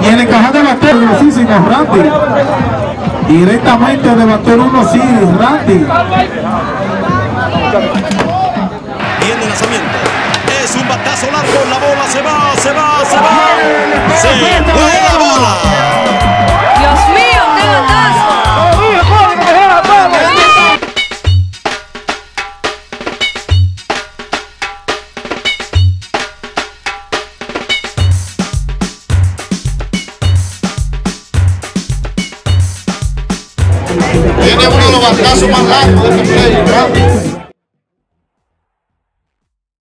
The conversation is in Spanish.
el encajar de bater velocísimo, Randy. Directamente de bater uno, sí, Randy. Viene el lanzamiento. Es un batazo largo. La bola se va, se va, se va. Se fue la bola. Dios mío, qué batazo. Tiene uno de los batazos más largos de este play,